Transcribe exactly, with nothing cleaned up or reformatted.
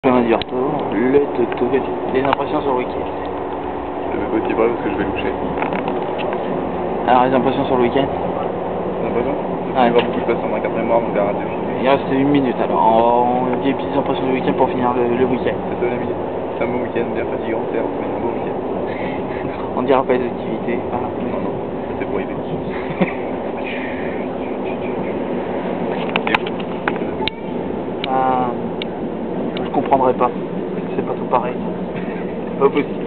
Comment dire, le toto, les impressions sur le week-end. Je vais pas t'y parler parce que je vais loucher. Alors les impressions sur le week-end. T'as l'impression? Ouais. Il va beaucoup de place dans un quart mémoire, donc arrête de filmer. Il reste une minute alors, on dit les petites impressions du week-end pour finir le, le week-end. C'est ça l'ami. C'est un beau week-end, bien fatigant, certes, mais un beau week-end. On dira pas les activités. Voilà. Non, non, ça c'est pour aider. Ah, je comprendrai pas. C'est pas tout pareil. C'est pas possible.